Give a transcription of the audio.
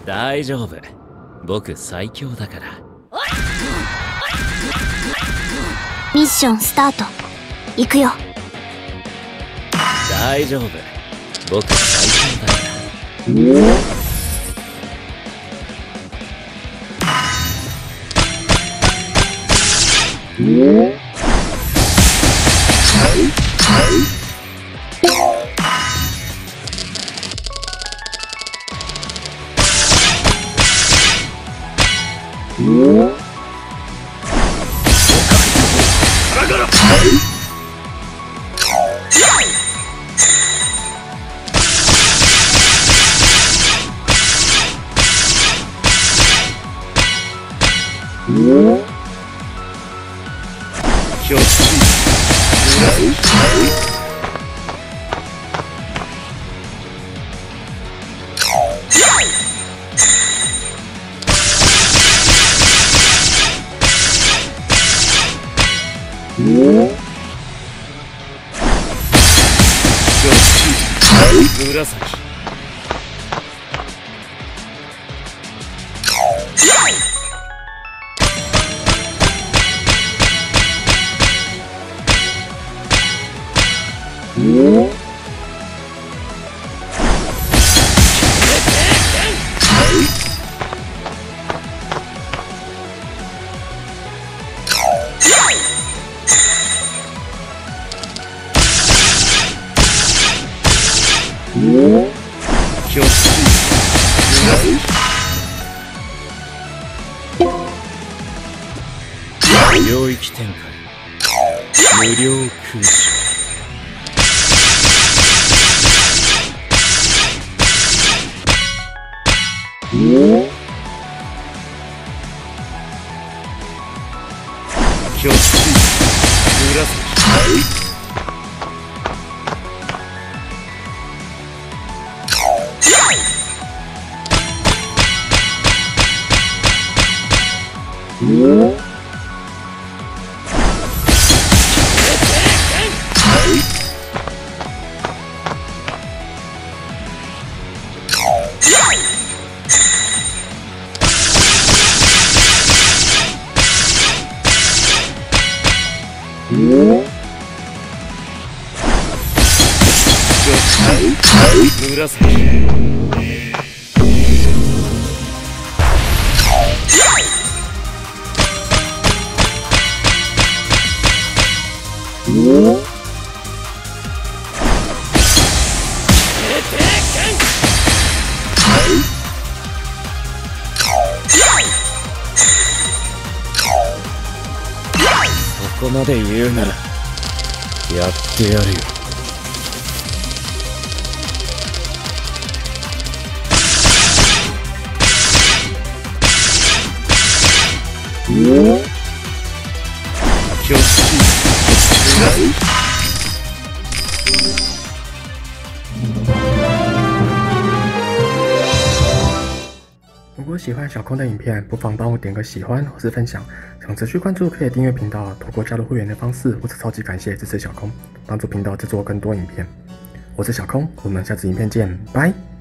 大丈夫。僕最強だから。 ミッションスタート。行くよ。 大丈夫。僕最強だから。領域展開無料空襲巨人紫そこまで言うならやってやるよ。巨人如果喜欢小空的影片，不妨帮我点个喜欢或是分享。想持续关注，可以订阅频道，透过加入会员的方式，或是超级感谢支持小空，帮助频道制作更多影片。我是小空，我们下次影片见，拜。